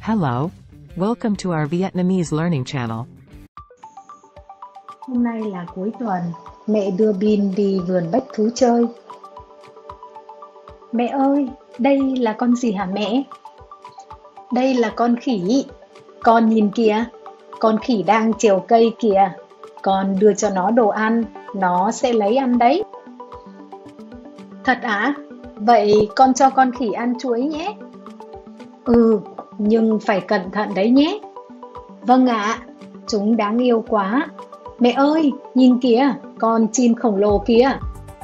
Hello. Welcome to our Vietnamese learning channel. Hôm nay là cuối tuần, mẹ đưa Bin đi vườn bách thú chơi. Mẹ ơi, đây là con gì hả mẹ? Đây là con khỉ. Con nhìn kìa, con khỉ đang trèo cây kìa. Con đưa cho nó đồ ăn, nó sẽ lấy ăn đấy. Thật ạ? Vậy con cho con khỉ ăn chuối nhé. Nhưng phải cẩn thận đấy nhé. Vâng ạ, chúng đáng yêu quá. Mẹ ơi, nhìn kìa, con chim khổng lồ kìa.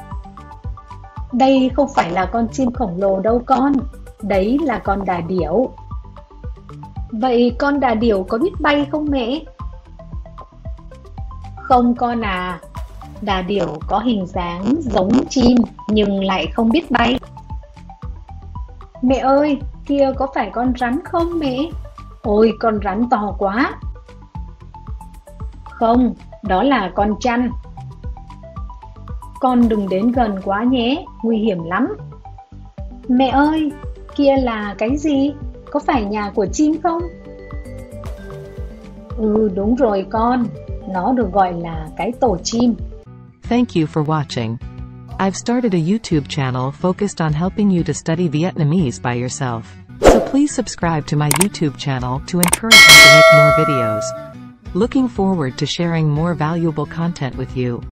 Đây không phải là con chim khổng lồ đâu con, đấy là con đà điểu. Vậy con đà điểu có biết bay không mẹ? Không con à, đà điểu có hình dáng giống chim nhưng lại không biết bay. Mẹ ơi, kia có phải con rắn không mẹ? Ôi, con rắn to quá. Không, đó là con chăn. Con đừng đến gần quá nhé, nguy hiểm lắm. Mẹ ơi, kia là cái gì? Có phải nhà của chim không? Đúng rồi con, nó được gọi là cái tổ chim. Thank you for watching. I've started a YouTube channel focused on helping you to study Vietnamese by yourself. So please subscribe to my YouTube channel to encourage me to make more videos. Looking forward to sharing more valuable content with you.